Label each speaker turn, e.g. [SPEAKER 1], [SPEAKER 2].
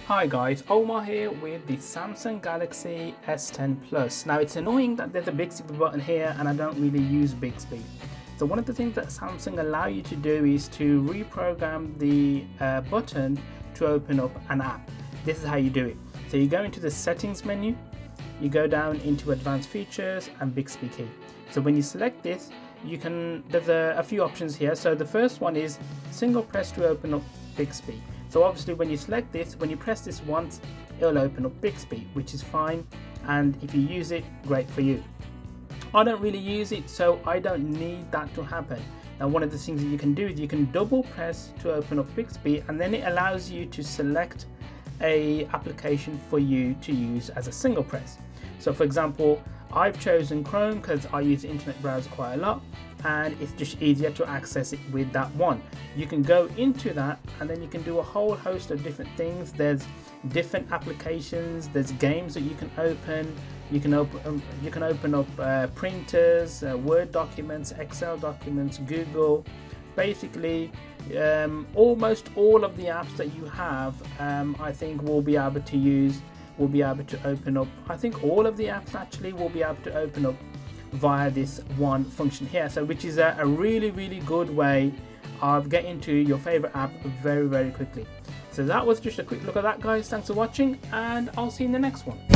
[SPEAKER 1] Hi guys, Omar here with the Samsung Galaxy S10 Plus. Now it's annoying that there's a Bixby button here and I don't really use Bixby. So one of the things that Samsung allow you to do is to reprogram the button to open up an app. This is how you do it. So you go into the settings menu, you go down into advanced features and Bixby key. So when you select this, there's a few options here. So the first one is single press to open up Bixby. So obviously when you select this, when you press this once, it'll open up Bixby, which is fine. And if you use it, great for you. I don't really use it, so I don't need that to happen. Now one of the things that you can do is you can double press to open up Bixby, and then it allows you to select a application for you to use as a single press. So for example, I've chosen Chrome because I use the internet browser quite a lot and it's just easier to access it with that one. You can go into that and then you can do a whole host of different things. There's different applications, there's games that you can open. You can open up printers, Word documents, Excel documents, Google. Basically, almost all of the apps that you have, I think will be able to use. Will be able to open up. I think all of the apps actually will be able to open up via this one function here. So which is a really good way of getting to your favorite app very quickly. So that was just a quick look at that, guys. Thanks for watching and I'll see you in the next one.